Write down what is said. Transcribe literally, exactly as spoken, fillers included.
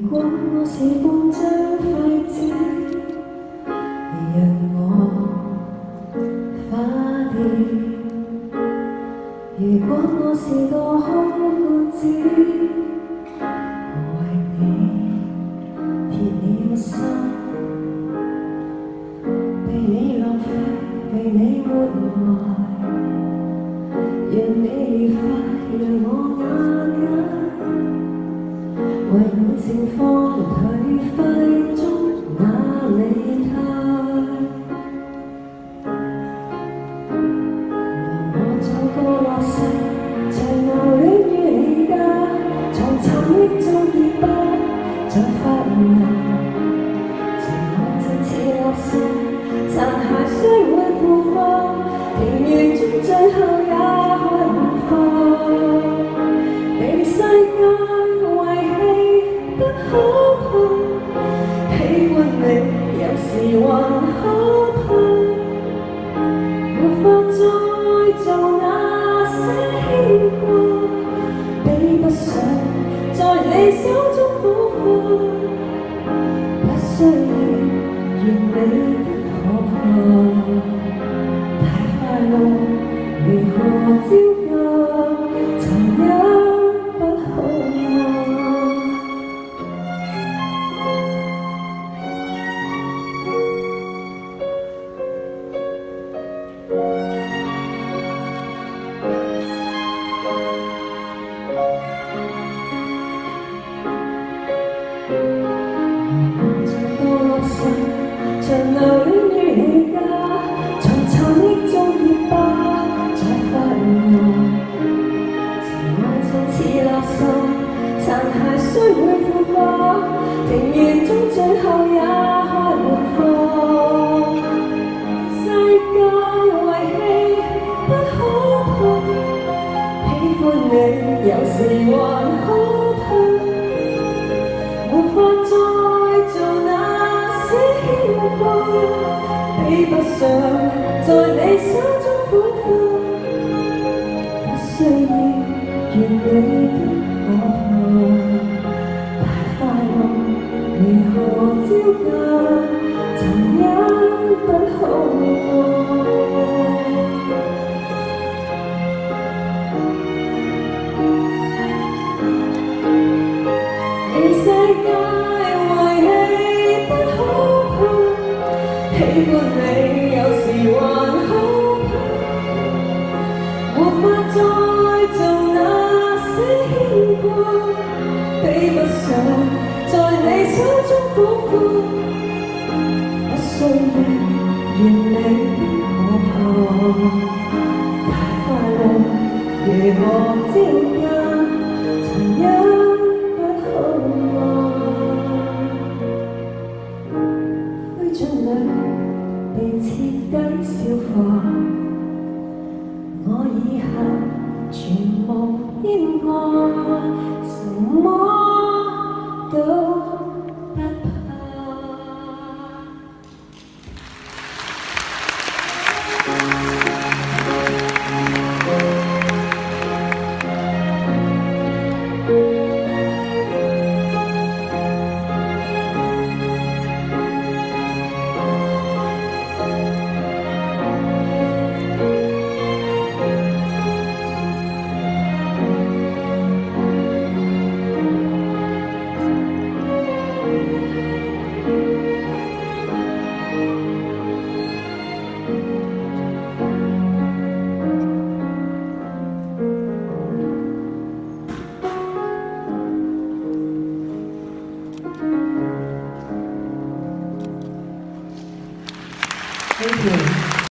果我是半張廢紙，讓我花掉。如果我是個空罐子，我為你鐵了心，被你浪費，被你活埋，讓你愉快，讓我瓦解。為你盛放頹廢中那理態，讓我走過落石，長流戀於你家，從沉溺中結疤，再發芽。情愛就似垃圾，殘骸雖會腐化，庭園中最後也開滿花。被世界遺棄不可怕，喜歡你有時還可怕，沒法再做那些牽掛，比不上在你手中火花，不需要完美的可怕，太快樂如何招架，殘忍不可愛。長流戀於你家，從沉溺中結疤，再發芽。情愛就似垃圾，殘骸雖會腐化，庭園中最後也開滿花。世界遺棄不可怕，喜歡你有時還可怕，沒法再做那些牽掛，比不上在你手中火花，不需要完美的可怕，太快樂如何招架，殘忍不可愛。被世界遺棄不可怕，喜歡你有時還可怕，沒法再做那些牽掛，比不上在你手中火花，不需要完美的可怕，太快樂如何招架，殘忍不可愛。灰燼裏被徹底消化，我以後全無牽掛，什麼都不怕。Thank you.